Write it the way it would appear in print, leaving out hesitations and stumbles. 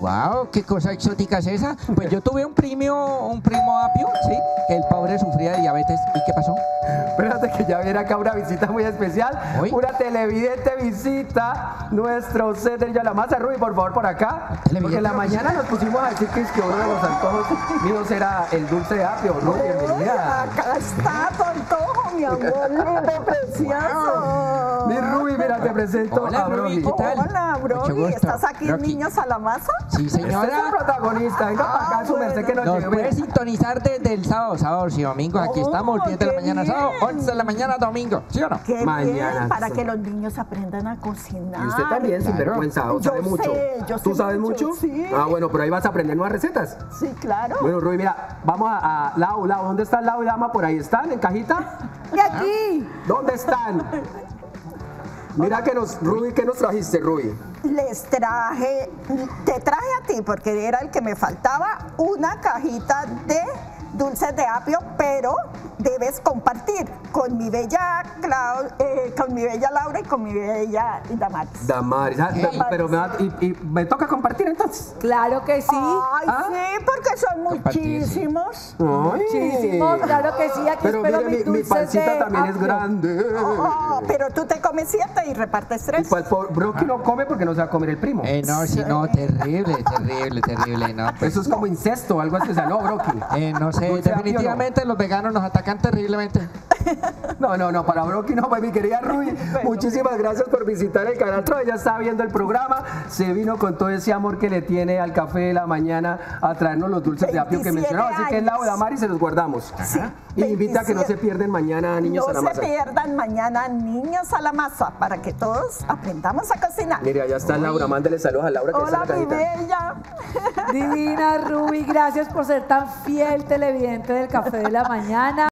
Wow, qué cosa exótica es esa. Pues yo tuve un primo apio, sí, que el pobre sufría de diabetes. ¿Y qué pasó? Espérate que ya viene acá una visita muy especial. ¿Hoy? Una televidente visita nuestro set de la masa. Ruby, por favor, por acá. Porque en la mañana nos pusimos a decir que es que uno de los antojos míos era el dulce de apio. Ruby, bienvenida. Acá está tu antojo, mi amor, lindo, precioso. Mi Ruby, mira, te presento Hola, a Ruby, Broly. ¿qué tal? Hola, Mucho Broly, gusto. ¿estás aquí en Rocky. Niños a la Masa? Sí, Este es el señora. protagonista. Venga para acá, su merced que nos Nos lleve. puede sintonizar desde el sábados y domingos. Aquí estamos, 10 de la qué mañana bien. sábado, 11 de la mañana domingo. ¿Sí o no? Qué Mañana, bien, para sí. que los niños aprendan a cocinar. Y usted también, sin Claro. vergüenza, Yo sabe sé, mucho. yo sé ¿Tú sabes mucho, mucho? sí. Ah, bueno, pero ahí vas a aprender nuevas recetas. Sí, claro. Bueno, Ruby, mira, vamos a Lau, ¿dónde está Lau y Dama? ¿Por ahí están, en cajita? Y aquí ¿Dónde están? Mira que Ruby, ¿qué nos trajiste, Ruby? te traje a ti, porque era el que me faltaba, una cajita de dulces de apio, pero debes compartir con mi bella con mi bella Laura y con mi bella Damaris. Damaris, pero me toca compartir entonces. Claro que sí. Ay, sí, porque son Compartir, sí. muchísimos. Ay. Muchísimos, claro que sí. Aquí Pero espero mire, mis mi dulces pancita de también es apio. grande. Oh, pero tú te comes 7 y repartes 3. Pues Brocky no come porque no se va a comer el primo. No, sí, no, terrible, no. Pues, Eso es como incesto o algo así, o sea, no, Brocky. no sé, Dulce de apio, definitivamente los veganos nos atacan terriblemente. No, para Brocky no, pues mi querida Ruby, muchísimas gracias por visitar el canal Troy. Ella está viendo el programa, se vino con todo ese amor que le tiene al café de la mañana a traernos los dulces de apio que 27 mencionaba, así que en la años. Damaris se los guardamos. Sí, Y invita a que no se 27. pierden mañana Niños No a la se Masa. pierdan mañana Niños a la Masa, para que todos aprendamos a cocinar. Mire, allá está Laura, mándele saludos a Laura que Hola, está mi en la cajita. bella. Divina Ruby, gracias por ser tan fiel televidente del Café de la Mañana.